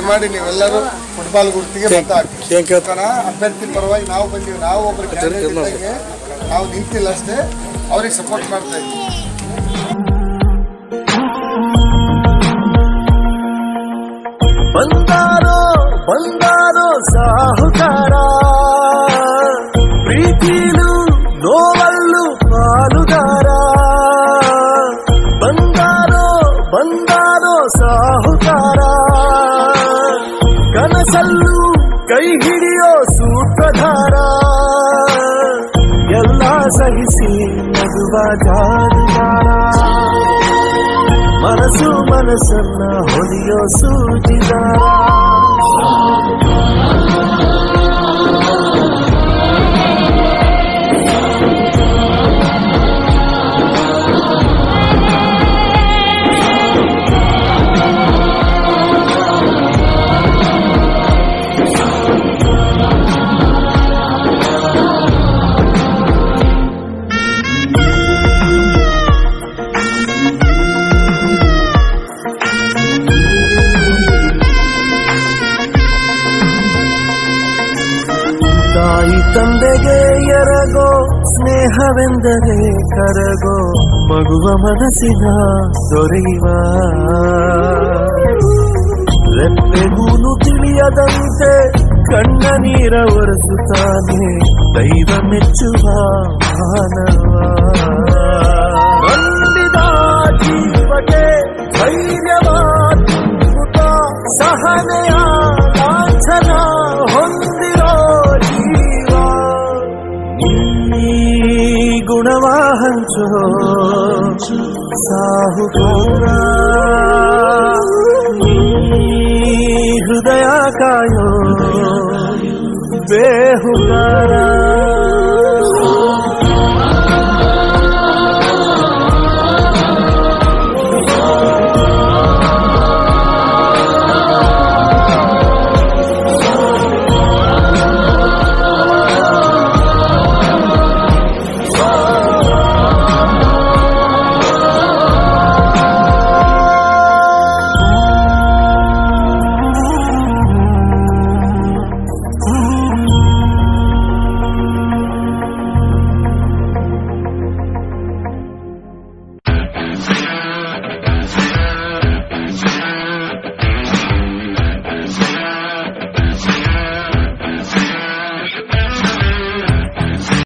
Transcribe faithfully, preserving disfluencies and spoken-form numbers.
ದಯಮಾಡಿ ನೀವೆಲ್ಲರೂ ಫುಟ್ಬಾಲ್ ಗುರುತಿಗೆ ಮತ ಹಾಕಿ. ಅಭ್ಯರ್ಥಿ ಪರವಾಗಿ ನಾವು ಬಂದೀವಿ, ನಾವು ಒಬ್ಬರು ಕ್ಯಾಂಡಿಡೇಟ್ಗೆ ನಾವು ನಿಂತಿಲ್ಲ ಅಷ್ಟೇ, ಅವ್ರಿಗೆ ಸಪೋರ್ಟ್ ಮಾಡ್ತಾ ಇದ್ದೀವಿ. ಬಂದಾರೋ ಬಂದಾರೋ ಸಾಹುಕಾರ, ಪ್ರೀತಿಲು ನೋವಲ್ಲು ಪಾಲುಗಾರ. ಬಂದಾರೋ ಬಂದಾರೋ ಸಾಹುಕಾರ, ಕನಸಲ್ಲೂ ಕೈ ಹಿಡಿಯೋ ಸೂತ್ರಧಾರ. ಎಲ್ಲ ಸಹಿಸಿ ನಗುವ ಜಾರುಗಾರ, ಮನಸ್ಸು ಮನಸ್ಸನ್ನ ಹೊಡೆಯೋ ಸೂಜಿದಾರ. ತಾಯಿ ತಂದೆಗೆ ಎರಗೋ ಸ್ನೇಹವೆಂದರೆ ಕರಗೋ ಮಗುವ ಮನಸ್ಸಿನ ದೊರೆಯುವ. ರೆಪ್ಪೆಗೂನು ತಿಳಿಯದಂತೆ ಕಣ್ಣ ನೀರ ಒರೆಸುತ್ತಾನೆ ದೈವ ಮೆಚ್ಚುವ ಮಾನವ. ನಂಬಿದ ಜೀವಕ್ಕೆ ಧೈರ್ಯವಾದ ಸಹನೆಯ ಲಾಂಛನ ಹೊಂದಿರೋ ಜೀವ. ಈ ಗುಣವ ಹಂಚೋ ಸಾಹುಕಾರ, ಹೃದಯ ಕಾಯೋ ಬೇಹುಗಾರ.